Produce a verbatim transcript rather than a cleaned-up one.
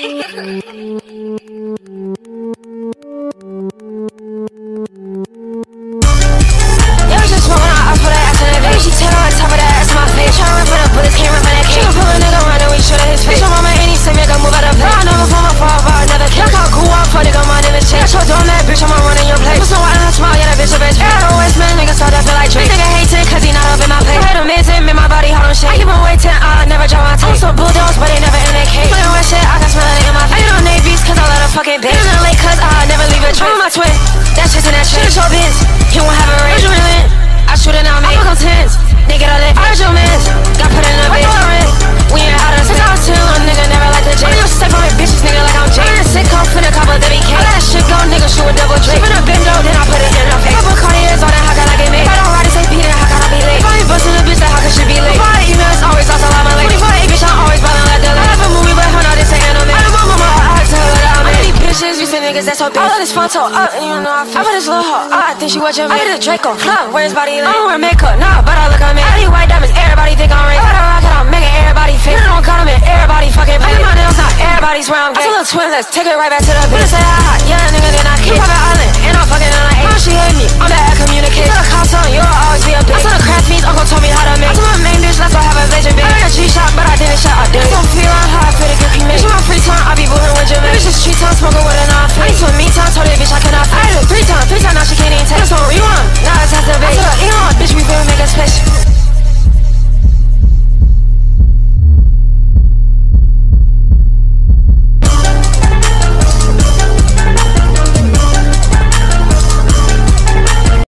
just smoking on up for that ass on that bitch. She tail on top of that ass in my face. Tryna run for the bullets, can't run for that cake. She gon' pull a nigga around and we shoot at his face. Your mama ain't say make her move out of place. I never fall my fall, but I never care. Look how cool I'm for, nigga, my name is Chase. Got your door, that bitch, I'ma run in your place. Put some white on her smile, yeah, that bitch a bitch. Yeah, the West man, nigga, so that feel like Drake. This nigga hates it, cause he not up in my place. I heard him amazing, make my body hot on shit. I keep him waiting, I never drop my tape. I'm some bulldogs, but they never in that cage. Putting wet shit, I can smell it in my face. I get on they beats, cause I let her fucking bitch. In L A, cause I never leave a trip. I'm my twin, that shit's in that shit. Shoot your biz, he won't have a ring. Where's your relent? I shoot it now, man. I fuck on tens, nigga, I live. I heard your mans, got put in a bitch. We ain't out of since I was two, little nigga, never like the J. I'm step on it, bitches, nigga, like I'm Jay. I'm in a sitcom, finna couple W K. All that shit go, nigga, shoot a double Drake. Finna bend though, then I put it in her face. Couple Cartiers, all that, how can I get made? If I don't ride, say Peter, how can I be late? If I ain't bustin' a bitch, then how can she be late? Before I email, it's always also like my lady. Before I eat, bitch, I'm always ballin' like the lady. I have a movie, but hold on, this ain't anime. I know my mama, I had to tell her that I'm many bitches, you say niggas, that's so big. I love this photo, uh, you know, I feel. I put this little hoe, uh, I think she watch your man. I hit a Draco, club, where his body lit. I don't wear makeup, nah, but I look on me. I do white diamonds, everybody think I'm rich. I got a rocket, I'm making everybody fit. You don't got them in everybody fucking play. I do my nails, not everybody's where I'm gay. I tell little twins, let's take it right back to the bitch. Say ah, yeah, nigga, then I keep private island, and I'm fucking on like eight. She hate me, I'm bad at communication. Tell the cops on, you'll always be a bitch. I saw the craft fiends, uncle told me how to make. I told my man,